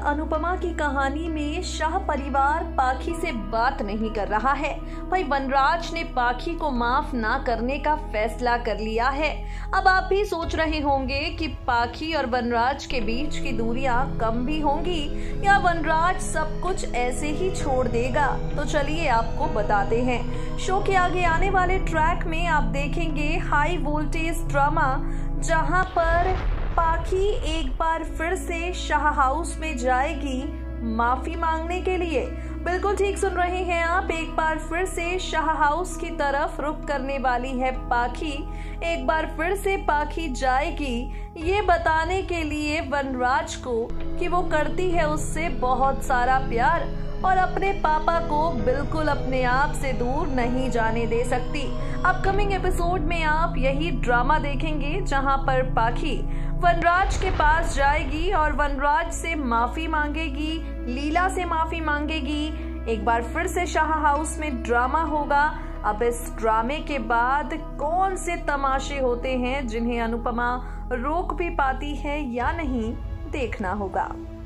अनुपमा की कहानी में शाह परिवार पाखी से बात नहीं कर रहा है। भाई वनराज ने पाखी को माफ ना करने का फैसला कर लिया है। अब आप भी सोच रहे होंगे कि पाखी और वनराज के बीच की दूरियां कम भी होंगी या वनराज सब कुछ ऐसे ही छोड़ देगा। तो चलिए आपको बताते हैं। शो के आगे आने वाले ट्रैक में आप देखेंगे हाई वोल्टेज ड्रामा, जहां पर पाखी एक बार फिर से शाह हाउस में जाएगी माफी मांगने के लिए। बिल्कुल ठीक सुन रहे हैं आप, एक बार फिर से शाह हाउस की तरफ रुख करने वाली है पाखी। एक बार फिर से पाखी जाएगी ये बताने के लिए वनराज को कि वो करती है उससे बहुत सारा प्यार और अपने पापा को बिल्कुल अपने आप से दूर नहीं जाने दे सकती। अपकमिंग एपिसोड में आप यही ड्रामा देखेंगे जहां पर पाखी वनराज के पास जाएगी और वनराज से माफी मांगेगी, लीला से माफी मांगेगी। एक बार फिर से शाह हाउस में ड्रामा होगा। अब इस ड्रामे के बाद कौन से तमाशे होते हैं जिन्हें अनुपमा रोक भी पाती है या नहीं, देखना होगा।